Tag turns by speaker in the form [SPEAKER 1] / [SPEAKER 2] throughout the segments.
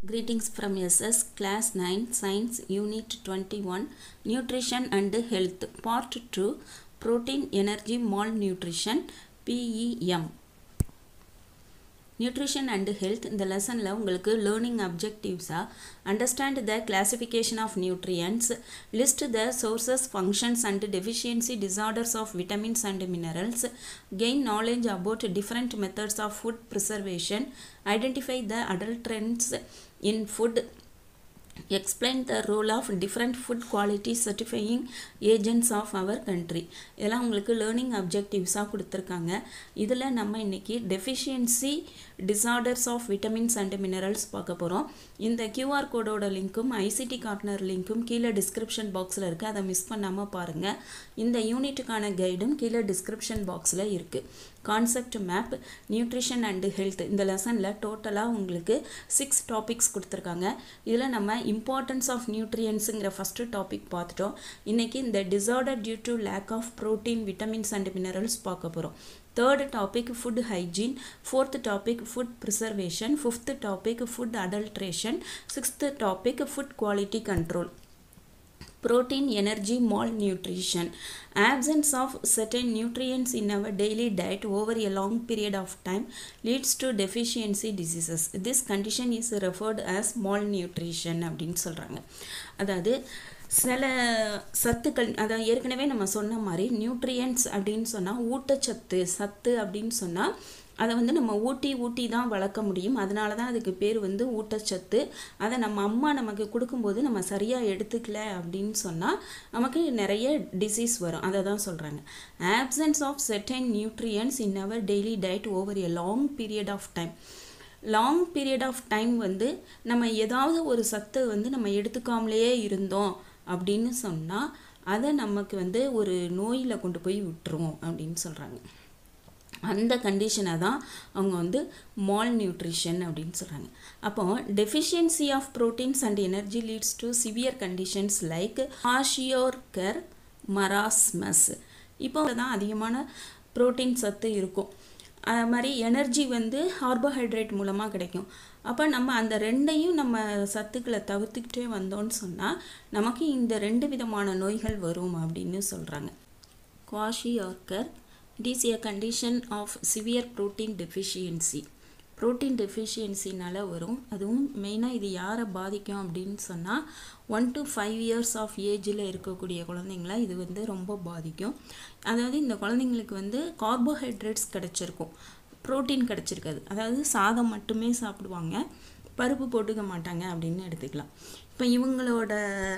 [SPEAKER 1] Greetings from SS Class 9 Science Unit 21 Nutrition and Health Part 2 Protein Energy Malnutrition PEM Nutrition and Health இந்த லெசனில் உங்களுக்கு learning objectives understand the classification of nutrients, list the sources, functions and deficiency disorders of vitamins and minerals, gain knowledge about different methods of food preservation, identify the adulterants in food, explain the role of different food quality certifying agents of our country. இதெல்லாம் உங்களுக்கு learning அப்ஜெக்டிவ்ஸாக கொடுத்துருக்காங்க. இதில் நம்ம இன்றைக்கி deficiency disorders of vitamins and minerals பார்க்க போகிறோம். இந்த QR கோடோட லிங்க்கும் ஐசிடி கார்ட்னர் லிங்க்கும் கீழே டிஸ்கிரிப்ஷன் பாக்ஸில் இருக்குது. அதை மிஸ் பண்ணாமல் பாருங்கள். இந்த யூனிட்டுக்கான கைடும் கீழே டிஸ்கிரிப்ஷன் பாக்ஸில் இருக்குது. Concept map, nutrition and health இந்த லெசனில் டோட்டலாக உங்களுக்கு 6 டாபிக்ஸ் கொடுத்துருக்காங்க. இதில் நம்ம இம்பார்ட்டன்ஸ் ஆஃப் நியூட்ரியன்ஸுங்கிற ஃபஸ்ட்டு டாபிக் பார்த்துட்டோம். இன்றைக்கி இந்த disorder due to lack of protein, vitamins and minerals பார்க்க போகிறோம். Third topic food hygiene, fourth topic food preservation, fifth topic food adulteration, sixth topic food quality control. Protein energy malnutrition, absence of certain nutrients in our daily diet over a long period of time leads to deficiency diseases. This condition is referred as malnutrition அப்படின்னு சொல்கிறாங்க. அதாவது சில சத்துக்கள், அதாவது ஏற்கனவே நம்ம சொன்ன மாதிரி நியூட்ரியன்ஸ் அப்படின்னு சொன்னால் ஊட்டச்சத்து, சத்து அப்படின்னு சொன்னால் அதை வந்து நம்ம ஊட்டி தான் வளர்க்க முடியும். அதனால தான் அதுக்கு பேர் வந்து ஊட்டச்சத்து. அதை நம்ம அம்மா நமக்கு கொடுக்கும்போது நம்ம சரியாக எடுத்துக்கல அப்படின்னு சொன்னால் நமக்கு நிறைய டிசீஸ் வரும். அதை தான் சொல்கிறாங்க. Absence of certain nutrients in our daily diet over a long period of time. Long period of time வந்து நம்ம ஏதாவது ஒரு சத்து வந்து நம்ம எடுத்துக்காமலேயே இருந்தோம் அப்படின்னு சொன்னால் அதை நமக்கு வந்து ஒரு நோயில் கொண்டு போய் விட்டுரும் அப்படின்னு சொல்கிறாங்க. அந்த கண்டிஷனை தான் அவங்க வந்து மால் நியூட்ரிஷன் அப்படின்னு சொல்கிறாங்க. அப்போ deficiency of proteins and energy leads to severe conditions like kwashiorkor, marasmus. இப்போ தான் அதிகமான ப்ரோட்டீன் சத்து இருக்கும். அது மாதிரி எனர்ஜி வந்து கார்போஹைட்ரேட் மூலமாக கிடைக்கும். அப்போ நம்ம அந்த ரெண்டையும் நம்ம சத்துக்களை தவிர்த்துக்கிட்டே வந்தோன்னு சொன்னால் நமக்கு இந்த 2 விதமான நோய்கள் வரும் அப்படின்னு சொல்கிறாங்க. Kwashiorkor, it is a condition of severe protein deficiency. Protein டெஃபிஷியன்சினால் வரும். அதுவும் மெயினாக இது யாரை பாதிக்கும் அப்படின்னு சொன்னால் 1 to 5 years ஆஃப் ஏஜில் இருக்கக்கூடிய குழந்தைங்கள இது வந்து ரொம்ப பாதிக்கும். அதாவது இந்த குழந்தைங்களுக்கு வந்து கார்போஹைட்ரேட்ஸ் கிடச்சிருக்கும், ப்ரோட்டீன் கிடச்சிருக்காது. அதாவது சாதம் மட்டுமே சாப்பிடுவாங்க, பருப்பு போட்டுக்க மாட்டாங்க அப்படின்னு எடுத்துக்கலாம். இப்போ இவங்களோட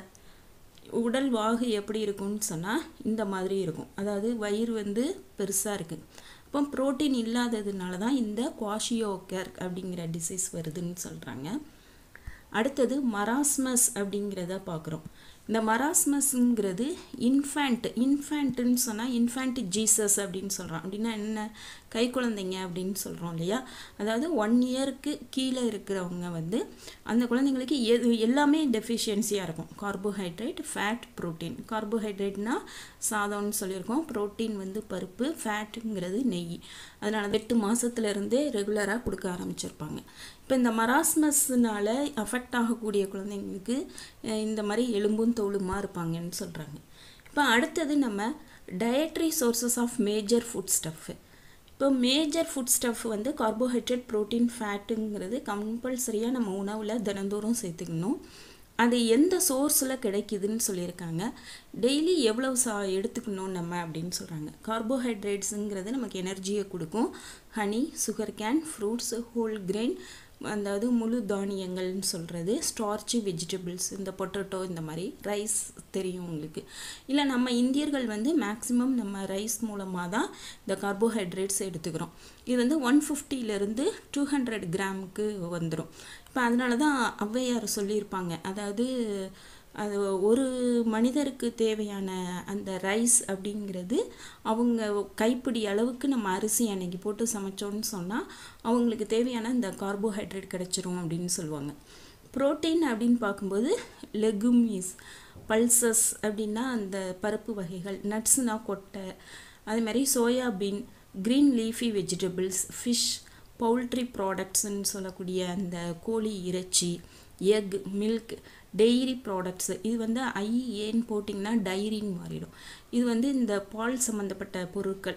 [SPEAKER 1] உடல் வாகு எப்படி இருக்கும்னு சொன்னால் இந்த மாதிரி இருக்கும். அதாவது வயிறு வந்து பெருசாக இருக்குது. அப்போ ப்ரோட்டீன் இல்லாததுனால தான் இந்த குவாஷியோர்கர் அப்படிங்கிற டிசீஸ் வருதுன்னு சொல்கிறாங்க. அடுத்தது மராஸ்மஸ் அப்படிங்கிறத பார்க்குறோம். இந்த மராஸ்மஸ்ங்கிறது இன்ஃபேண்ட்டுன்னு சொன்னால் இன்ஃபேண்ட் ஜீசஸ் அப்படின்னு சொல்கிறோம். அப்படின்னா என்ன, கை குழந்தைங்க அப்படின்னு சொல்கிறோம் இல்லையா. அதாவது 1 இயருக்கு கீழே இருக்கிறவங்க வந்து அந்த குழந்தைங்களுக்கு எல்லாமே டெஃபிஷியன்சியாக இருக்கும். Carbohydrate, fat, protein. கார்போஹைட்ரேட்னா சாதம்னு சொல்லியிருக்கோம், ப்ரோட்டீன் வந்து பருப்பு, ஃபேட்டுங்கிறது நெய். அதனால் 8 மாதத்துலேருந்தே ரெகுலராக கொடுக்க ஆரம்பிச்சிருப்பாங்க. இப்போ இந்த மராஸ்மஸ்னால அஃபெக்ட் ஆகக்கூடிய குழந்தைங்களுக்கு இந்த மாதிரி எலும்பும் தோலுமாக இருப்பாங்கன்னு சொல்கிறாங்க. இப்போ அடுத்தது நம்ம dietary sources of major food stuff. இப்போ மேஜர் ஃபுட் ஸ்டஃப் வந்து கார்போஹைட்ரேட், ப்ரோட்டீன், ஃபேட்டுங்கிறது கம்பல்சரியாக நம்ம உணவில் தினந்தோறும் சேர்த்துக்கணும். அது எந்த சோர்ஸில் கிடைக்குதுன்னு சொல்லியிருக்காங்க. டெய்லி எவ்வளோ எடுத்துக்கணும் நம்ம அப்படின்னு சொல்கிறாங்க. கார்போஹைட்ரேட்ஸுங்கிறது நமக்கு எனர்ஜியை கொடுக்கும். Honey, sugar cane, fruits, whole grain, அதாவது முழு தானியங்கள்னு சொல்கிறது, ஸ்டார்ச்சி வெஜிடபிள்ஸ், இந்த பொட்டேட்டோ, இந்த மாதிரி ரைஸ் தெரியும் உங்களுக்கு. இல்லை நம்ம இந்தியர்கள் வந்து மேக்ஸிமம் நம்ம ரைஸ் மூலமாக தான் இந்த கார்போஹைட்ரேட்ஸ் எடுத்துக்கிறோம். இது வந்து 150 to 200 கிராமுக்கு வந்துடும். இப்போ அதனால தான் ஔவையார் சொல்லியிருப்பாங்க, அதாவது அது ஒரு மனிதருக்கு தேவையான அந்த ரைஸ் அப்படிங்கிறது அவங்க கைப்பிடி அளவுக்கு நம்ம அரிசி அன்னைக்கு போட்டு சமைச்சோன்னு சொன்னால் அவங்களுக்கு தேவையான இந்த கார்போஹைட்ரேட் கிடச்சிரும் அப்படின்னு சொல்லுவாங்க. ப்ரோட்டீன் அப்படின்னு பார்க்கும்போது லெகுமிஸ், பல்சஸ் அப்படின்னா அந்த பருப்பு வகைகள், நட்ஸ்னால் கொட்டை, அது மாதிரி soybean, green leafy vegetables, fish, poultry ப்ராடக்ட்ஸ்ன்னு சொல்லக்கூடிய அந்த கோழி இறைச்சி, எக், மில்க், டெய்ரி ப்ராடக்ட்ஸு. இது வந்து ஏன்னு போட்டிங்கன்னா டைரின்னு மாறிடும். இது வந்து இந்த பால் சம்மந்தப்பட்ட பொருட்கள்,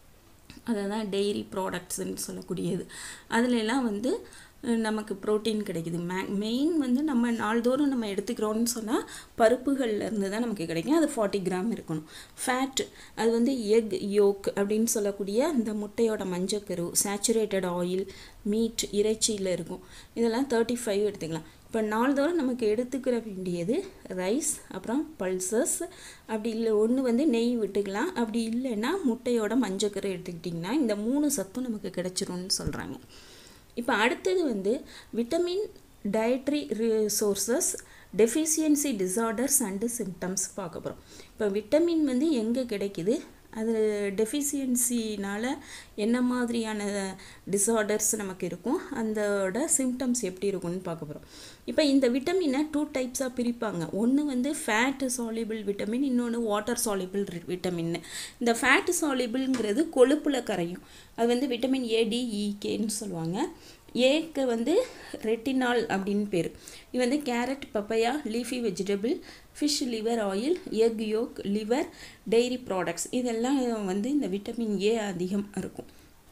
[SPEAKER 1] அதை தான் டெய்ரி ப்ராடக்ட்ஸ்ன்னு சொல்லக்கூடியது. அதுலெல்லாம் வந்து நமக்கு ப்ரோட்டீன் கிடைக்குது. மெயின் வந்து நம்ம நாள்தோறும் நம்ம எடுத்துக்கிறோன்னு சொன்னால் பருப்புகள்லேருந்து தான் நமக்கு கிடைக்கும். அது 40 கிராம் இருக்கணும். ஃபேட், அது வந்து எக் யோக் அப்படின்னு சொல்லக்கூடிய அந்த முட்டையோட மஞ்சக்கரு, சேச்சுரேட்டட் ஆயில், மீட், இறைச்சியில் இருக்கும். இதெல்லாம் 35 எடுத்துக்கலாம். இப்போ நாள்தோறும் நமக்கு எடுத்துக்கிற வேண்டியது ரைஸ், அப்புறம் பல்சஸ், அப்படி இல்லை ஒன்று வந்து நெய் விட்டுக்கலாம். அப்படி இல்லைன்னா முட்டையோட மஞ்சக்கரு எடுத்துக்கிட்டிங்கன்னா இந்த 3 சத்தும் நமக்கு கிடைச்சிரும்னு சொல்கிறாங்க. இப்போ அடுத்தது வந்து vitamin dietary resources, deficiency disorders and symptoms பார்க்க போகிறோம். இப்போ விட்டமின் வந்து எங்கே கிடைக்குது, அது டெஃபிஷியன்சினால் என்ன மாதிரியான டிசார்டர்ஸ் நமக்கு இருக்கும், அதோட சிம்டம்ஸ் எப்படி இருக்கும்னு பார்க்க போகிறோம். இப்போ இந்த விட்டமினை 2 டைப்ஸாக பிரிப்பாங்க. ஒன்று வந்து ஃபேட் சால்யூபிள் விட்டமின், இன்னொன்று வாட்டர் சால்யூபிள் விட்டமின். இந்த ஃபேட் சால்யூபிள்ங்கிறது கொழுப்பில் கரையும். அது வந்து விட்டமின் ADEKன்னு சொல்லுவாங்க. ஏக்கு வந்து ரெட்டினால் அப்படின்னு பேர். இது வந்து carrot, papaya, leafy vegetable, fish liver oil, egg yolk, liver, dairy products, இதெல்லாம் வந்து இந்த விட்டமின் ஏ அதிகம் இருக்கும்.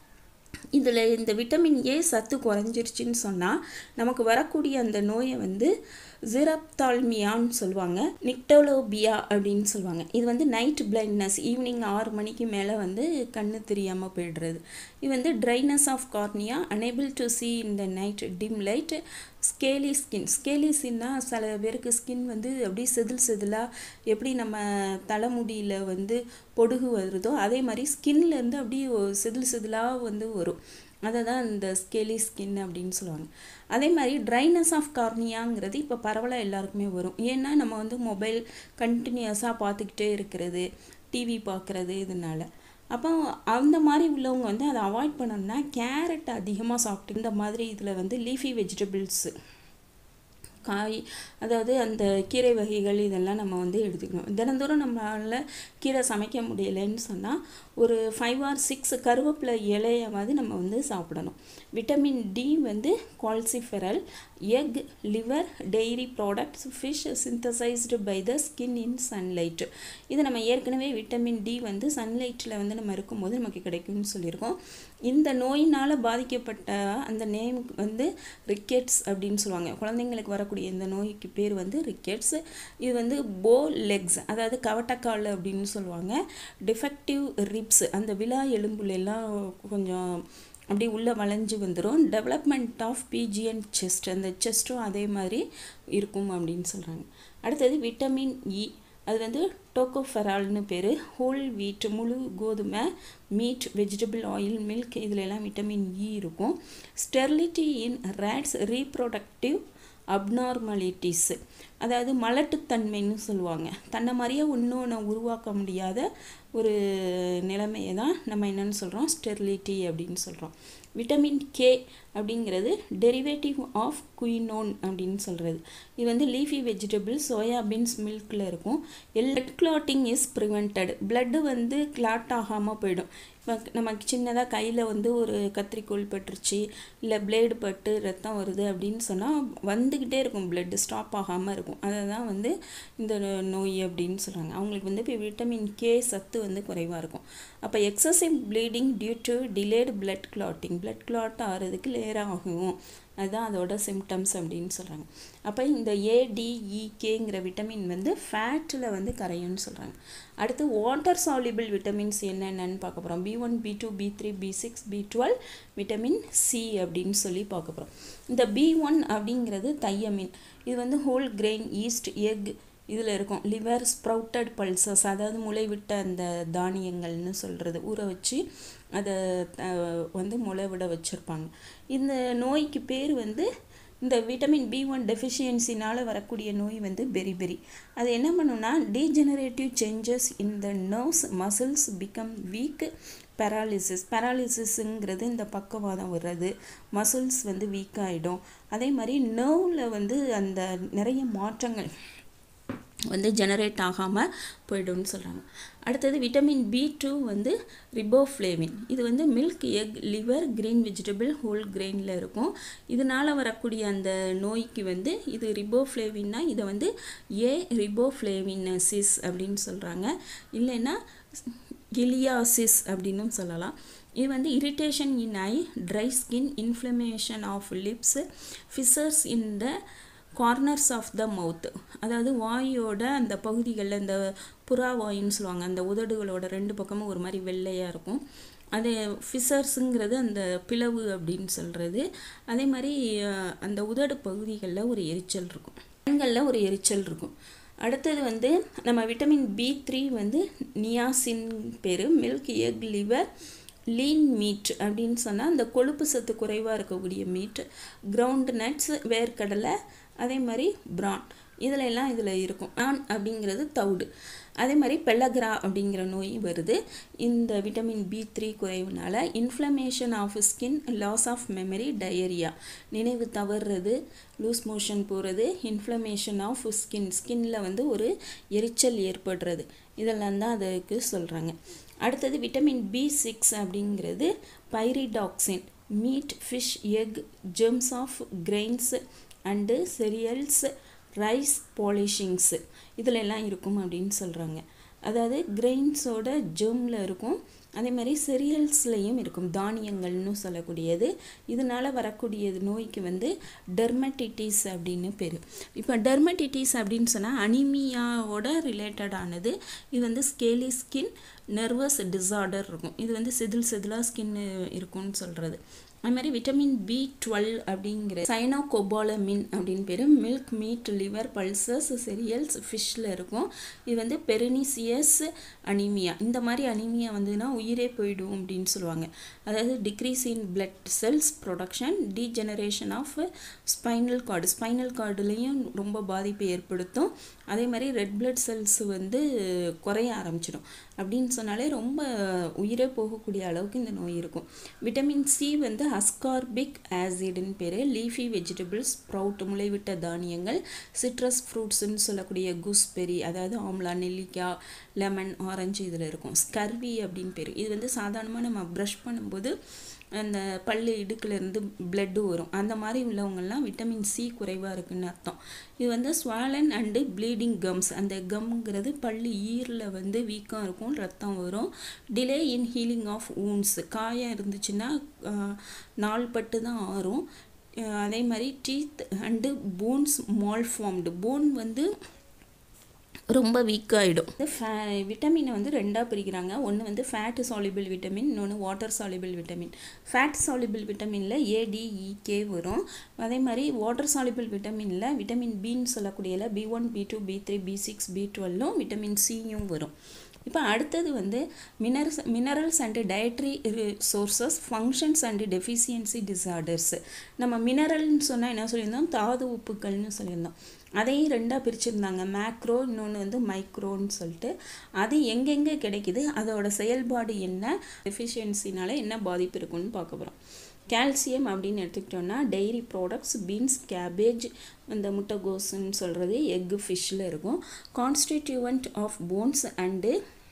[SPEAKER 1] இதில் இந்த விட்டமின் ஏ சத்து குறைஞ்சிருச்சுன்னு சொன்னால் நமக்கு வரக்கூடிய அந்த நோயை வந்து ஜிரப்தால்மியான்னு சொல்லுவாங்க, நிக்டோலோபியா அப்படின்னு சொல்லுவாங்க. இது வந்து நைட் பிளைண்ட்னஸ், ஈவினிங் 6 மணிக்கு மேலே வந்து கண்ணு தெரியாமல் போய்டுறது. இது வந்து dryness of cornea, unable to see in the night, dim light, scaly skin. Scaly ஸ்கின்னா சில பேருக்கு ஸ்கின் வந்து அப்படியே செதிலாக எப்படி நம்ம தலைமுடியில் வந்து பொடுகு வருதோ அதே மாதிரி ஸ்கின்லேருந்து அப்படியே செதிலாக வந்து வரும். அதை தான் இந்த ஸ்கேலி ஸ்கின் அப்படின்னு சொல்லுவாங்க. அதே மாதிரி ட்ரைனஸ் ஆஃப் கார்னியாங்கிறது இப்போ பரவலாக எல்லாருக்குமே வரும். ஏன்னா நம்ம வந்து மொபைல் கண்டினியூஸாக பார்த்துக்கிட்டே இருக்கிறது, டிவி பார்க்குறது, இதனால. அப்போ அந்த மாதிரி உள்ளவங்க வந்து அதை அவாய்ட் பண்ணணும்னா கேரட் அதிகமாக சாப்பிட்டு, இந்த மாதிரி இதில் வந்து லீஃபி வெஜிடபிள்ஸு, காய், அதாவது அந்த கீரை வகைகள் இதெல்லாம் நம்ம வந்து எடுத்துக்கணும். தினந்தோறும் நம்மளால் கீரை சமைக்க முடியலைன்னு சொன்னால் ஒரு 5 or 6 கருவேப்பிலை இலையாவது நம்ம வந்து சாப்பிடணும். விட்டமின் டி வந்து calciferol, egg, liver, dairy products, fish synthesised by the skin in sunlight. இது நம்ம ஏற்கனவே விட்டமின் டி வந்து சன்லைட்டில் வந்து நம்ம இருக்கும்போது நமக்கு கிடைக்கும்னு சொல்லியிருக்கோம். இந்த நோயினால் பாதிக்கப்பட்ட அந்த நேம் வந்து ரிக்கெட்ஸ் அப்படின்னு சொல்லுவாங்க. குழந்தைங்களுக்கு வரக்கூடிய இந்த நோய்க்கு பேர் வந்து ரிக்கெட்ஸ். இது வந்து போ லெக்ஸ், அதாவது கவட்டக்கால் அப்படின்னு சொல்லுவாங்க. டிஃபெக்டிவ் ரிப்ஸ், அந்த விலா எலும்புலெல்லாம் கொஞ்சம் அப்படி உள்ளே வளைஞ்சு வந்துடும். டெவலப்மெண்ட் ஆஃப் பிஜிஎன் செஸ்ட், அந்த செஸ்ட்டும் அதே மாதிரி இருக்கும் அப்படின்னு சொல்கிறாங்க. அடுத்தது விட்டமின் இ, அது வந்து டோகோஃபெரால்னு பேர். ஹோல் வீட், முழு கோதுமை, மீட், வெஜிடபிள் ஆயில், மில்க், இதிலெல்லாம் விட்டமின் இ இருக்கும். Sterility in rats, reproductive abnormalities, அதாவது மலட்டுத்தன்மைன்னு சொல்லுவாங்க. தன்னை மாதிரியே இன்னொன்று உருவாக்க முடியாத ஒரு நிலைமையை தான் நம்ம என்னென்னு சொல்கிறோம், ஸ்டெரிலிட்டி அப்படின்னு சொல்கிறோம். விட்டமின் கே அப்படிங்கிறது டெரிவேட்டிவ் ஆஃப் குயினோன் அப்படின்னு சொல்கிறது. இது வந்து லீஃபி வெஜிடபிள், சோயாபீன்ஸ், மில்கில் இருக்கும். Blood clotting is prevented, blood வந்து கிளாட் ஆகாமல் போயிடும். இப்போ நமக்கு சின்னதாக கையில் வந்து ஒரு கத்திரிக்கோள் பட்டுருச்சு, இல்லை பிளேடு பட்டு ரத்தம் வருது அப்படின்னு சொன்னால் வந்துக்கிட்டே இருக்கும், பிளட்டு ஸ்டாப் ஆகாமல் இருக்கும். அதை தான் வந்து இந்த நோய் அப்படின்னு சொல்கிறாங்க. அவங்களுக்கு வந்து இப்போ விட்டமின் கே சத்து வந்து குறைவாக இருக்கும். அப்போ excessive bleeding due to delayed blood clotting, blood clot ஆகிறதுக்கு லேராக ஆகும், அதுதான் அதோட சிம்டம்ஸ் அப்படின்னு சொல்கிறாங்க. அப்போ இந்த ADEKங்கிற விட்டமின் வந்து ஃபேட்டில் வந்து கரையும்னு சொல்கிறாங்க. அடுத்து வாட்டர் சால்யூபிள் விட்டமின்ஸ் என்னென்னு பார்க்க போகிறோம். B1, B2, B3, B6, B12, vitamin C அப்படின்னு சொல்லி பார்க்க போகிறோம். இந்த B1 அப்படிங்கிறது தையமின். இது வந்து ஹோல் கிரெயின், ஈஸ்ட், எக் இதில் இருக்கும். லிவர், ஸ்ப்ரவுட்டட் பல்சஸ், அதாவது முளைவிட்ட அந்த தானியங்கள்னு சொல்கிறது, ஊற வச்சு அதை வந்து முளை விட வச்சுருப்பாங்க. இந்த நோய்க்கு பேர் வந்து இந்த விட்டமின் B1 டெஃபிஷியன்சினால் வரக்கூடிய நோய் வந்து பெரிபெரி. அது என்ன பண்ணுன்னா degenerative changes in the nerves, muscles become weak, பேராலிசிஸுங்கிறது இந்த பக்கவாதம் வர்றது, மசில்ஸ் வந்து வீக் ஆகிடும். அதே மாதிரி நர்வில் வந்து அந்த நிறைய மாற்றங்கள், வந்து ஜெனரேட் ஆகாமல் போய்டும்னு சொல்கிறாங்க. அடுத்தது விட்டமின் B2 வந்து ரிபோஃப்ளேவின். இது வந்து milk, egg, liver, green vegetable, whole கிரெயினில் இருக்கும். இதனால் வரக்கூடிய அந்த நோய்க்கு வந்து இது ரிபோஃப்ளேவின்னா இதை வந்து ரிபோஃப்ளேவினசிஸ் அப்படின்னு சொல்கிறாங்க. இல்லைன்னா கிலியாசிஸ் அப்படின்னும் சொல்லலாம். இது வந்து irritation in eye, dry skin, inflammation of lips, fissures in the corners of the mouth. அதாவது வாயோட அந்த பகுதிகளில் இந்த புறா வாயின்னு சொல்லுவாங்க, அந்த உதடுகளோட 2 பக்கமும் ஒரு மாதிரி வெள்ளையாக இருக்கும். அது ஃபிஷர்ஸுங்கிறது அந்த பிளவு அப்படின்னு சொல்கிறது. அதே மாதிரி அந்த உதடு பகுதிகளில் ஒரு எரிச்சல் இருக்கும், கண்களில் ஒரு எரிச்சல் இருக்கும். அடுத்தது வந்து நம்ம விட்டமின் B3 வந்து நியாசின் பேர். Milk, egg, liver, lean meat அப்படின்னு சொன்னால் அந்த கொழுப்பு சத்து குறைவாக இருக்கக்கூடிய மீட், கிரவுண்ட் நட்ஸ், வேர்க்கடலை, அதே மாதிரி பிரான், இதில் இருக்கும். பிரான் அப்படிங்கிறது தவிடு. அதே மாதிரி பெல்லக்ரா அப்படிங்கிற நோய் வருது இந்த விட்டமின் B3 குறைவுனால. Inflammation of skin, loss of memory, diarrhoea, நினைவு தவறுறது, லூஸ் மோஷன் போகிறது, இன்ஃப்ளமேஷன் ஆஃப் ஸ்கின்னில் வந்து ஒரு எரிச்சல் ஏற்படுறது, இதெல்லாம் தான் அதுக்கு சொல்கிறாங்க. அடுத்தது விட்டமின் B6 அப்படிங்கிறது pyridoxine, meat, fish, egg, germs of grains and cereals, rice polishings, இதில் எல்லாம் இருக்கும் அப்படின்னு சொல்கிறாங்க. அதாவது கிரெயின்ஸோட ஜெர்மில் இருக்கும், அதே மாதிரி செரியல்ஸ்லேயும் இருக்கும், தானியங்கள்னு சொல்லக்கூடியது. இதனால் வரக்கூடிய நோய்க்கு வந்து டெர்மட்டிட்டிஸ் அப்படின்னு பேர். இப்போ டெர்மட்டிட்டிஸ் அப்படின்னு சொன்னால் அனிமியாவோட ரிலேட்டடானது. இது வந்து ஸ்கேலி ஸ்கின், நர்வஸ் டிஸார்டர் இருக்கும். இது வந்து செதிலாக ஸ்கின் இருக்கும்னு சொல்கிறது. அது மாதிரி விட்டமின் B12 அப்படிங்கிற சைனோகோபாலமின் அப்படின்னு பேர். Milk, meat, liver, pulses, cereals, ஃபிஷ்ஷில் இருக்கும். இது வந்து பெரினிசியஸ் அனிமியா. இந்த மாதிரி அனிமியா வந்துன்னா உயிரே போயிடும் அப்படின்னு சொல்லுவாங்க. அதாவது decrease in blood cells production, degeneration of spinal கார்டுலேயும் ரொம்ப பாதிப்பை ஏற்படுத்தும். அதே மாதிரி ரெட் பிளட் செல்ஸ் வந்து குறைய ஆரம்பிச்சிடும். அப்படின்னு சொன்னாலே ரொம்ப உயிரே போகக்கூடிய அளவுக்கு இந்த நோய் இருக்கும். விட்டமின் C வந்து அஸ்கார்பிக் ஆசிட்னு பேர். லீஃபி வெஜிடபிள்ஸ், ஸ்ப்ரவுட், முளைவிட்ட தானியங்கள், சிட்ரஸ் ஃப்ரூட்ஸ்ன்னு சொல்லக்கூடிய கூஸ்பெரி, அதாவது ஆம்லா, நெல்லிக்காய், லெமன், ஆரஞ்சு இதில் இருக்கும். ஸ்கர்வி அப்படின்னு பேர். இது வந்து சாதாரணமாக நம்ம ப்ரஷ் பண்ணும்போது அந்த பல்லு இடுக்கிலேருந்து பிளட்டு வரும். அந்த மாதிரி உள்ளவங்கள்லாம் விட்டமின் C குறைவாக இருக்குதுன்னு அர்த்தம். இது வந்து ஸ்வாலன் அண்டு ப்ளீடிங் கம்ஸ். அந்த கம்ங்கிறது பல்லு ஈரில் வந்து வீக்கம் இருக்கும், ரத்தம் வரும். Delay in healing of wounds, காயம் இருந்துச்சுன்னா நாள்பட்டு தான் ஆறும். அதே மாதிரி teeth and bones malformed, bone வந்து ரொம்ப வீக்காகிடும். விட்டமினை வந்து 2ஆக பிரிக்கிறாங்க. ஒன்று வந்து ஃபேட் சாலிபிள் விட்டமின், இன்னொன்று water soluble vitamin. Fat soluble விட்டமினில் ADEK வரும். அதே மாதிரி வாட்டர் சாலிபிள் விட்டமினில் விட்டமின் பின்னு சொல்லக்கூடியதில் B1, B2, B3, B6, B12 vitamin Cயும் வரும். இப்போ அடுத்தது வந்து minerals and dietary sources, functions and deficiency disorders. நம்ம மினரல்னு சொன்னால் என்ன சொல்லியிருந்தோம், தாது உப்புக்கள்னு சொல்லியிருந்தோம். அதையும் 2ஆக பிரிச்சுருந்தாங்க, மேக்ரோ, இன்னொன்று வந்து மைக்ரோன்னு சொல்லிட்டு. அது எங்கெங்கே கிடைக்குது, அதோட செயல்பாடு என்ன, டெஃபிஷியன்சினால என்ன பாதிப்பு இருக்குன்னு பார்க்க போகிறோம். கால்சியம் அப்படின்னு எடுத்துக்கிட்டோன்னா டெய்ரி ப்ராடக்ட்ஸ், பீன்ஸ், கேபேஜ், இந்த முட்டைகோஸ்ன்னு சொல்கிறது, எக்கு, ஃபிஷ்ஷில் இருக்கும். Constituent of bones and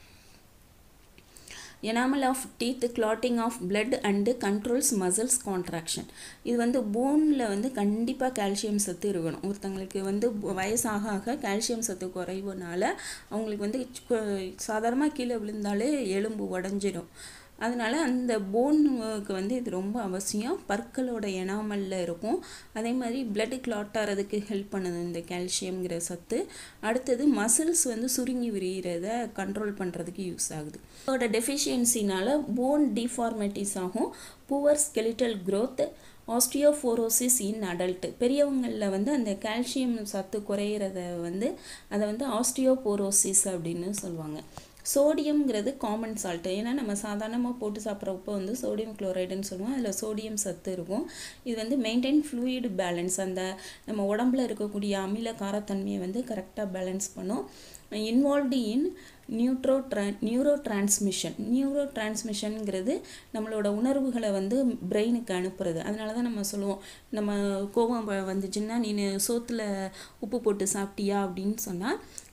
[SPEAKER 1] enamel of teeth, clotting of blood and controls muscles contraction. இது வந்து போனில் வந்து கண்டிப்பாக கால்சியம் சத்து இருக்கணும். ஒருத்தங்களுக்கு வந்து வயசாக ஆக கால்சியம் சத்து குறைவுனால அவங்களுக்கு வந்து சாதாரணமாக கீழே விழுந்தாலே எலும்பு உடஞ்சிடும். அதனால் அந்த போனுக்கு வந்து இது ரொம்ப அவசியம். பற்களோட எனாமலில் இருக்கும். அதே மாதிரி பிளட் கிளாட் ஆகிறதுக்கு ஹெல்ப் பண்ணுது இந்த கால்சியம்ங்கிற சத்து. அடுத்தது மசில்ஸ் வந்து சுருங்கி விரிகிறத கண்ட்ரோல் பண்ணுறதுக்கு யூஸ் ஆகுது. இதோட டெஃபிஷியன்சினால் போன் டிஃபார்மிட்டிஸ் ஆகும், poor skeletal growth, osteoporosis in adult. பெரியவங்களில் வந்து அந்த கால்சியம் சத்து குறையிறத வந்து அதை வந்து ஆஸ்டியோபோரோசிஸ் அப்படின்னு சொல்லுவாங்க. சோடியம்ங்கிறது காமன் சால்ட்டு. ஏன்னா நம்ம சாதாரணமாக போட்டு சாப்பிட்றப்போ வந்து சோடியம் குளோரைடுன்னு சொல்லுவோம். அதில் சோடியம் சத்து இருக்கும். இது வந்து மெயின்டைன் ஃப்ளூயிட் பேலன்ஸ், அந்த நம்ம உடம்புல இருக்கக்கூடிய அமில காரத்தன்மையை வந்து கரெக்டாக பேலன்ஸ் பண்ணும். இன்வால்வ்டு இன் நியூரோ டிரான்ஸ்மிஷன்ங்கிறது நம்மளோட உணர்வுகளை வந்து பிரெயினுக்கு அனுப்புறது. அதனால தான் நம்ம சொல்லுவோம், நம்ம கோபம் வந்துச்சுன்னா நீ சோத்தில் உப்பு போட்டு சாப்பிட்டியா அப்படின்னு சொன்னால்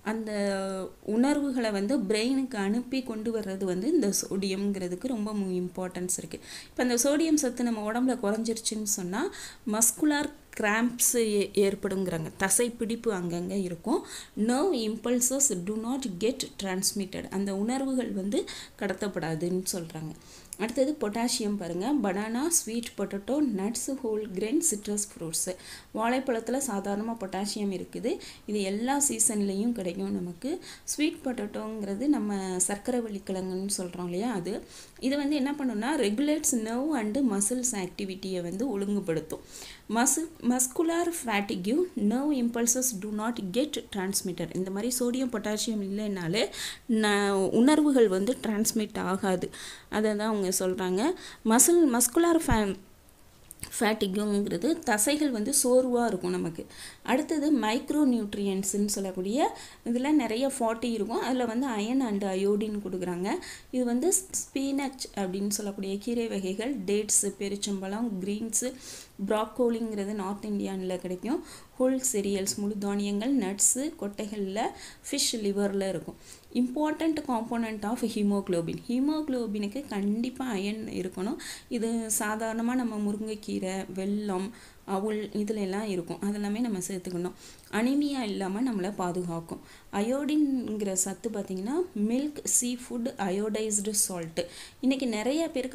[SPEAKER 1] அந்த உணர்வுகளை வந்து பிரெயினுக்கு அனுப்பி கொண்டு வர்றது வந்து இந்த சோடியம்ங்கிறதுக்கு ரொம்ப இம்பார்ட்டன்ஸ் இருக்குது. இப்போ அந்த சோடியம் சத்து நம்ம உடம்புல குறைஞ்சிருச்சுன்னு சொன்னால் மஸ்குலார் கிராம்ப்ஸ் ஏற்படுங்கிறாங்க. தசை பிடிப்பு அங்கங்கே இருக்கும். Nerve impulses to not get transmitted, அந்த உணர்வுகள் வந்து கடத்தப்படாதுன்னு சொல்கிறாங்க. அடுத்தது பொட்டாசியம் பாருங்கள். Banana, sweet potato, nuts, whole grain, citrus fruits. வாழைப்பழத்தில் சாதாரணமாக பொட்டாசியம் இருக்குது. இது எல்லா சீசன்லேயும் கிடைக்கும் நமக்கு. ஸ்வீட் பொட்டேட்டோங்கிறது நம்ம சர்க்கரை வள்ளிக்கிழங்குன்னு சொல்கிறோம் இல்லையா, அது இது வந்து என்ன பண்ணுன்னா ரெகுலேட்ஸ் நர்வ் அண்டு மசில்ஸ் ஆக்டிவிட்டியை வந்து ஒழுங்குபடுத்தும். Muscular fatigue, nerve impulses to not get transmitted. இந்த மாதிரி சோடியம் பொட்டாசியம் இல்லைனாலே உணர்வுகள் வந்து டிரான்ஸ்மிட் ஆகாது. அதை தான் அவங்க சொல்கிறாங்க. மஸ்குலார் ஃபேட்டிக்குங்கிறது தசைகள் வந்து சோர்வாக இருக்கும் நமக்கு. அடுத்தது மைக்ரோ நியூட்ரியன்ட்ஸ்ன்னு சொல்லக்கூடிய இதில் நிறைய 40 இருக்கும். அதில் வந்து அயன் அண்டு அயோடின் கொடுக்குறாங்க. இது வந்து ஸ்பீனச் அப்படின்னு சொல்லக்கூடிய கீரை வகைகள், டேட்ஸு, பெருச்சம்பழம், க்ரீன்ஸு, ப்ராக்கோலிங்கிறது நார்த் இந்தியானில் கிடைக்கும். ஹோல் சீரியல்ஸ், முழு தானியங்கள், நட்ஸு, கொட்டைகளில், ஃபிஷ் லிவரில் இருக்கும். Important component of haemoglobin. ஹீமோக்ளோபினுக்கு கண்டிப்பாக அயன் இருக்கணும். இது சாதாரணமாக நம்ம முருங்கைக்கீரை, வெல்லம், அவுள் இதில் எல்லாம் இருக்கும். அதெல்லாமே நம்ம சேர்த்துக்கணும். அனிமியா இல்லாமல் நம்மளை பாதுகாக்கும். அயோடின்ங்கிற சத்து பார்த்திங்கன்னா milk, sea food, iodised salt. இன்றைக்கி நிறைய பேருக்கு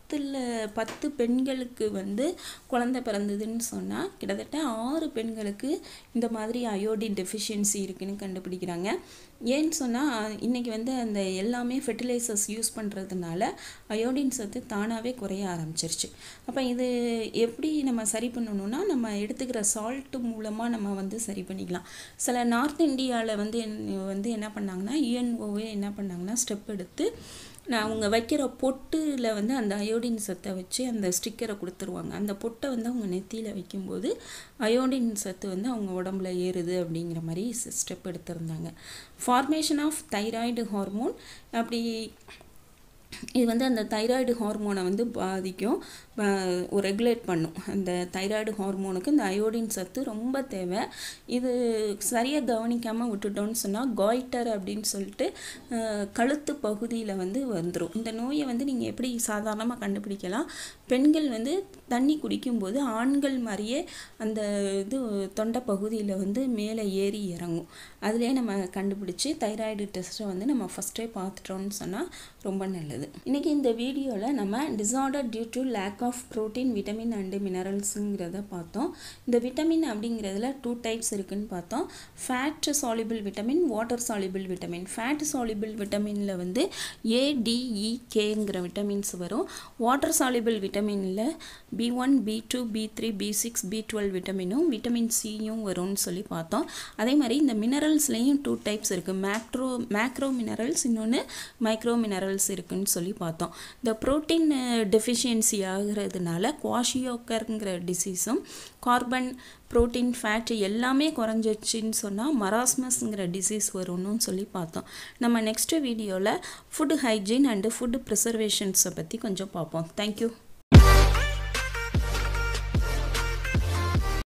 [SPEAKER 1] 10 பெண்களுக்கு வந்து குழந்தை பிறந்ததுன்னு சொன்னால் கிட்டத்தட்ட 6 பெண்களுக்கு இந்த மாதிரி அயோடின் டெஃபிஷியன்சி இருக்குதுன்னு கண்டுபிடிக்கிறாங்க. ஏன்னு சொன்னால் இன்றைக்கி வந்து அந்த எல்லாமே ஃபெர்டிலைசர்ஸ் யூஸ் பண்ணுறதுனால அயோடின் சத்து தானாகவே குறைய ஆரம்பிச்சிருச்சு. அப்போ இது எப்படி நம்ம சரி பண்ணணும்னா நம்ம எடுத்துக்கிற சால்ட்டு மூலமாக நம்ம வந்து சரி பண்ணிக்கலாம். சில நார்த் இந்தியாவில் வந்து என்ன பண்ணாங்கன்னா யுஎன்ஓவே என்ன பண்ணாங்கன்னா ஸ்டெப் எடுத்து அவங்க வைக்கிற பொட்டில் வந்து அந்த அயோடின் சத்தை வச்சு அந்த ஸ்டிக்கரை கொடுத்துருவாங்க. அந்த பொட்டை வந்து அவங்க நெத்தியில் வைக்கும்போது அயோடின் சத்து வந்து அவங்க உடம்புல ஏறுது அப்படிங்கிற மாதிரி ஸ்டெப் எடுத்திருந்தாங்க. Formation of thyroid hormone. அப்படி இது வந்து அந்த தைராய்டு ஹார்மோனை வந்து பாதிக்கும், ரெகுலேட் பண்ணும். அந்த தைராய்டு ஹார்மோனுக்கு இந்த அயோடின் சத்து ரொம்ப தேவை. இது சரியாக கவனிக்காமல் விட்டுட்டோன்னு சொன்னால் காய்டர் அப்படின்னு சொல்லிட்டு கழுத்து பகுதியில் வந்து வந்துடும். இந்த நோயை வந்து நீங்கள் எப்படி சாதாரணமாக கண்டுபிடிக்கலாம், பெண்கள் வந்து தண்ணி குடிக்கும்போது ஆண்கள் மாதிரியே அந்த இது தொண்டை பகுதியில் வந்து மேலே ஏறி இறங்கும். அதிலே நம்ம கண்டுபிடிச்சி தைராய்டு டெஸ்ட்டை வந்து நம்ம ஃபஸ்ட்டே பார்த்துட்டோன்னு சொன்னால் ரொம்ப நல்லது. இன்றைக்கி இந்த வீடியோவில் நம்ம disorder due to lack of protein, vitamin and மினரல்ஸுங்கிறத பார்த்தோம். இந்த விட்டமின் அப்படிங்கிறதுல 2 டைப்ஸ் இருக்குதுன்னு பார்த்தோம். Fat soluble vitamin, water soluble vitamin. Fat soluble விட்டமினில் வந்து ADEKங்கிற விட்டமின்ஸ் வரும். வாட்டர் சாலிபிள் விட்டமினில் B1, B2, B3, B6, B12 விட்டமினும் விட்டமின் சியும் வரும்னு சொல்லி பார்த்தோம். அதே மாதிரி இந்த மினரல்ஸ்லேயும் 2 டைப்ஸ் இருக்குது. மேக்ரோ மினரல்ஸ், இன்னொன்று மைக்ரோ மினரல்ஸ் இருக்குதுன்னு சொல்லி பார்த்தோம். இந்த ப்ரோட்டீன் டெஃபிஷியன்சி ஆகிறதுனால குவாஷியோக்கர்ங்கிற டிசீஸும், கார்பன், ப்ரோட்டீன், ஃபேட் எல்லாமே குறைஞ்சிச்சின்னு சொன்னால் மராஸ்மஸ்ங்கிற டிசீஸ் வரும்னு சொல்லி பார்த்தோம். நம்ம நெக்ஸ்ட் வீடியோவில் ஃபுட் ஹைஜீன் அண்டு ஃபுட் ப்ரிசர்வேஷன்ஸை பற்றி கொஞ்சம் பார்ப்போம். தேங்க்யூ.